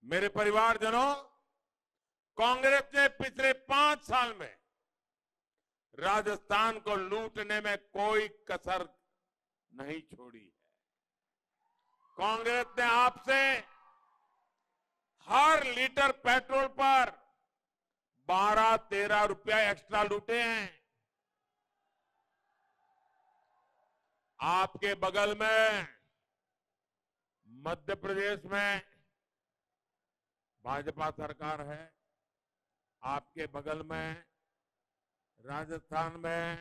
मेरे परिवारजनों, कांग्रेस ने पिछले 5 साल में राजस्थान को लूटने में कोई कसर नहीं छोड़ी है। कांग्रेस ने आपसे हर लीटर पेट्रोल पर 12-13 रुपया एक्स्ट्रा लूटे हैं। आपके बगल में मध्य प्रदेश में भाजपा सरकार है, आपके बगल में राजस्थान में,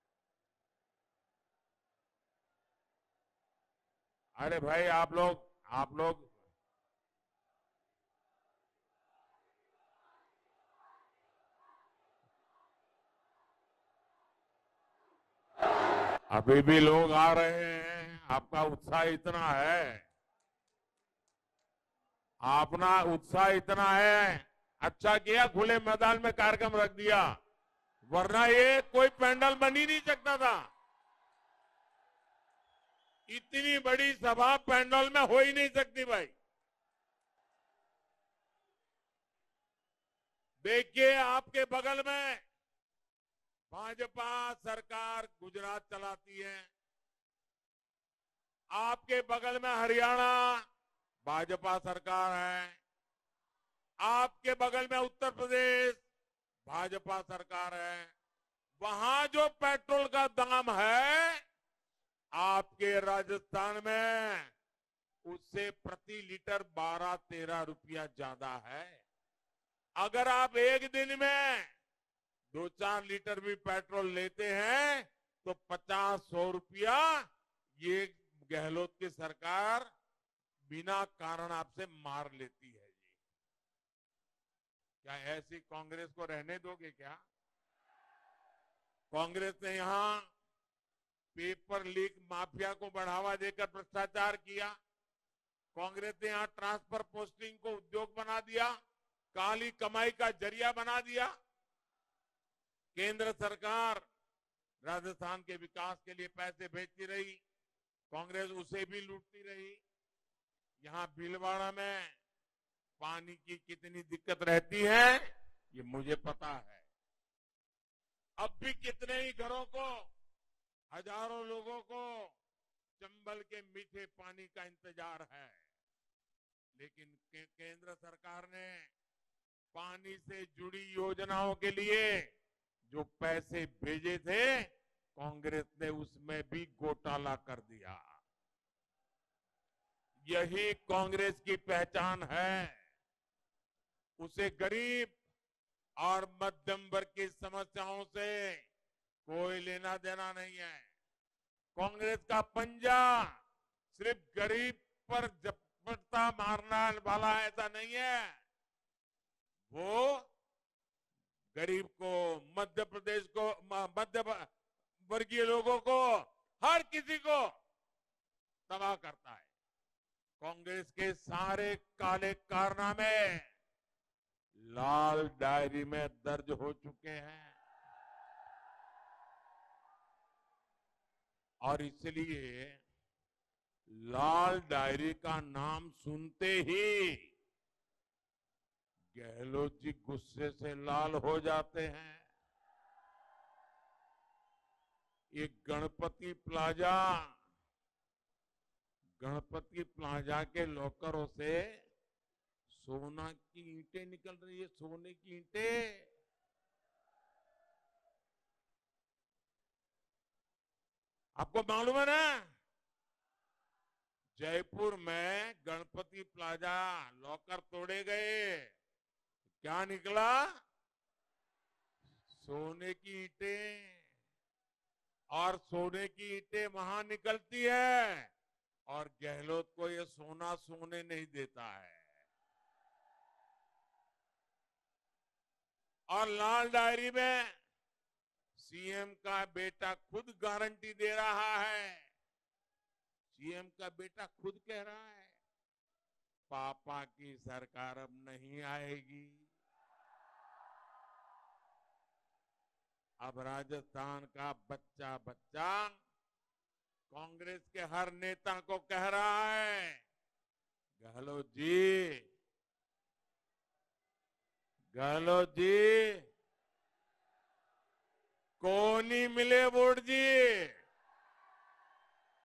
अरे भाई आप लोग अभी भी लोग आ रहे हैं। आपका उत्साह इतना है, अपना उत्साह इतना है, अच्छा किया खुले मैदान में कार्यक्रम रख दिया, वरना ये कोई पैंडल बन ही नहीं सकता था। इतनी बड़ी सभा पैंडल में हो ही नहीं सकती भाई। देखिए आपके बगल में भाजपा सरकार गुजरात चलाती है, आपके बगल में हरियाणा भाजपा सरकार है, आपके बगल में उत्तर प्रदेश भाजपा सरकार है। वहां जो पेट्रोल का दाम है, आपके राजस्थान में उससे प्रति लीटर 12-13 रुपया ज्यादा है। अगर आप एक दिन में 2-4 लीटर भी पेट्रोल लेते हैं तो 50-100 रुपया ये गहलोत की सरकार बिना कारण आपसे मार लेती है। जी, क्या ऐसी कांग्रेस को रहने दोगे क्या? कांग्रेस ने यहां पेपर लीक माफिया को बढ़ावा देकर भ्रष्टाचार किया। कांग्रेस ने यहां ट्रांसफर पोस्टिंग को उद्योग बना दिया, काली कमाई का जरिया बना दिया। केंद्र सरकार राजस्थान के विकास के लिए पैसे भेजती रही, कांग्रेस उसे भी लूटती रही। यहां भीलवाड़ा में पानी की कितनी दिक्कत रहती है ये मुझे पता है। अब भी कितने ही घरों को, हजारों लोगों को चंबल के मीठे पानी का इंतजार है, लेकिन केंद्र सरकार ने पानी से जुड़ी योजनाओं के लिए जो पैसे भेजे थे, कांग्रेस ने उसमें भी घोटाला कर दिया। यही कांग्रेस की पहचान है। उसे गरीब और मध्यम वर्ग की समस्याओं से कोई लेना देना नहीं है। कांग्रेस का पंजा सिर्फ गरीब पर झपट्टा मारने वाला ऐसा नहीं है, वो गरीब को, मध्य प्रदेश को, मध्य वर्गीय लोगों को, हर किसी को तबाह करता है। कांग्रेस के सारे काले कारनामे लाल डायरी में दर्ज हो चुके हैं और इसलिए लाल डायरी का नाम सुनते ही गहलोत जी गुस्से से लाल हो जाते हैं। ये गणपति प्लाजा के लॉकरों से सोना की ईंटें निकल रही है, सोने की ईंटें। आपको मालूम है ना, जयपुर में गणपति प्लाजा लॉकर तोड़े गए, क्या निकला? सोने की ईंटें। और सोने की ईंटें वहां निकलती है और गहलोत को ये सोना सोने नहीं देता है। और लाल डायरी में सीएम का बेटा खुद गारंटी दे रहा है, सीएम का बेटा खुद कह रहा है, पापा की सरकार अब नहीं आएगी। अब राजस्थान का बच्चा बच्चा कांग्रेस के हर नेता को कह रहा है, गहलोत जी गहलोत जी को नहीं मिले वोट जी।